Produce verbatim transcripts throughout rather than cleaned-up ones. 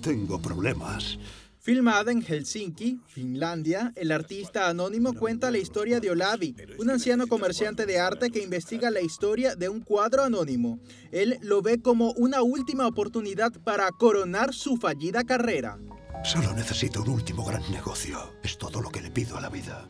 tengo problemas. Filmada en Helsinki, Finlandia, el artista anónimo cuenta la historia de Olavi, un anciano comerciante de arte que investiga la historia de un cuadro anónimo. Él lo ve como una última oportunidad para coronar su fallida carrera. Solo necesito un último gran negocio. Es todo lo que le pido a la vida.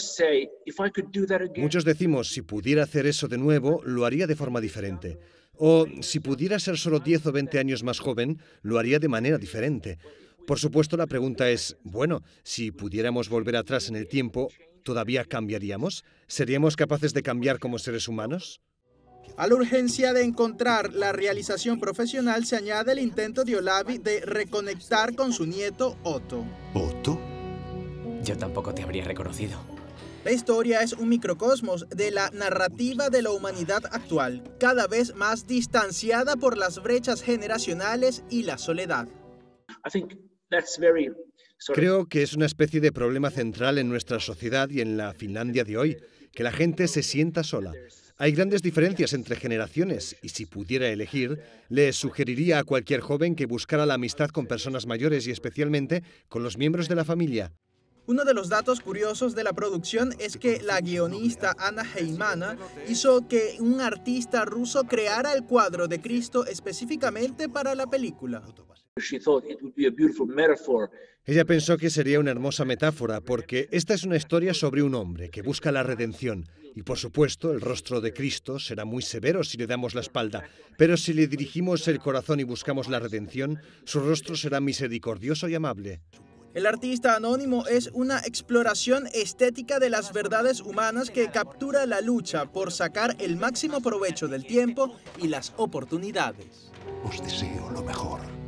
Muchos decimos, si pudiera hacer eso de nuevo, lo haría de forma diferente. O, si pudiera ser solo diez o veinte años más joven, lo haría de manera diferente. Por supuesto, la pregunta es, bueno, si pudiéramos volver atrás en el tiempo, ¿todavía cambiaríamos? ¿Seríamos capaces de cambiar como seres humanos? A la urgencia de encontrar la realización profesional se añade el intento de Olavi de reconectar con su nieto Otto. ¿Otto? Yo tampoco te habría reconocido. La historia es un microcosmos de la narrativa de la humanidad actual, cada vez más distanciada por las brechas generacionales y la soledad. Creo que es una especie de problema central en nuestra sociedad y en la Finlandia de hoy, que la gente se sienta sola. Hay grandes diferencias entre generaciones y si pudiera elegir, le sugeriría a cualquier joven que buscara la amistad con personas mayores y especialmente con los miembros de la familia. Uno de los datos curiosos de la producción es que la guionista Anna Heimana hizo que un artista ruso creara el cuadro de Cristo específicamente para la película. Ella pensó que sería una hermosa metáfora porque esta es una historia sobre un hombre que busca la redención y por supuesto el rostro de Cristo será muy severo si le damos la espalda, pero si le dirigimos el corazón y buscamos la redención, su rostro será misericordioso y amable. El artista anónimo es una exploración estética de las verdades humanas que captura la lucha por sacar el máximo provecho del tiempo y las oportunidades. Os deseo lo mejor.